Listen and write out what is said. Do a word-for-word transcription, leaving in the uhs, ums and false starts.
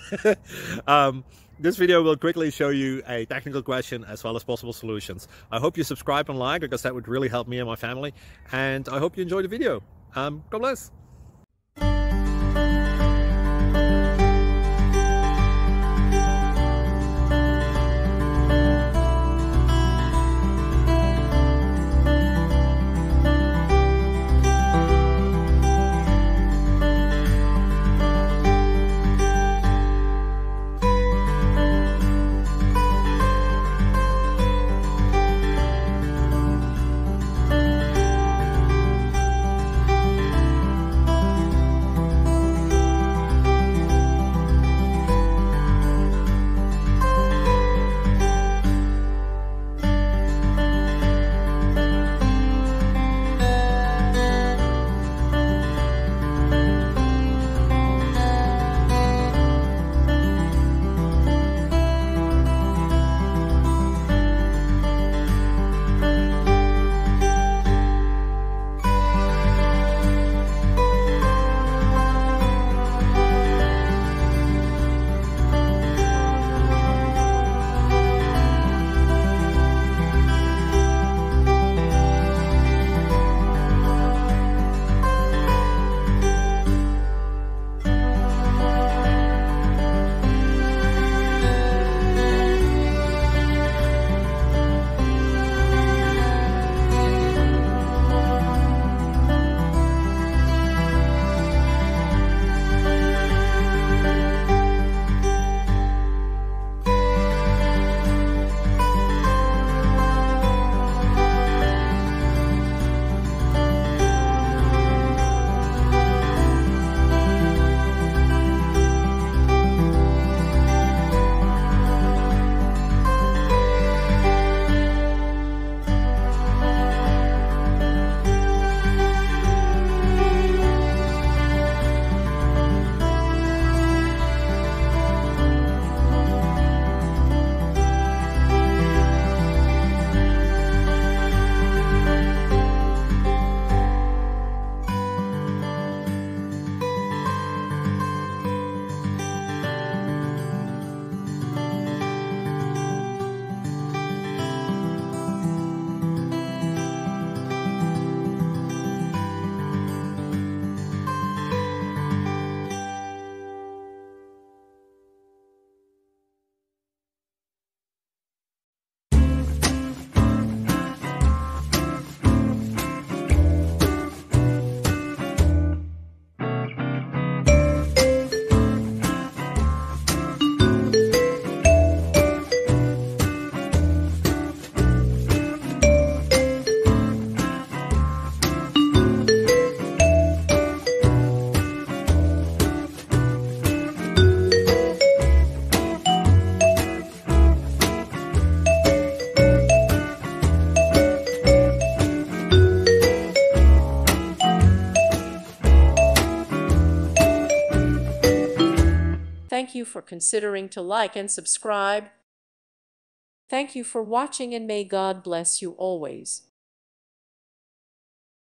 um, this video will quickly show you a technical question as well as possible solutions. I hope you subscribe and like, because that would really help me and my family. And I hope you enjoy the video. Um, God bless. Thank you for considering to like and subscribe. Thank you for watching, and may God bless you always.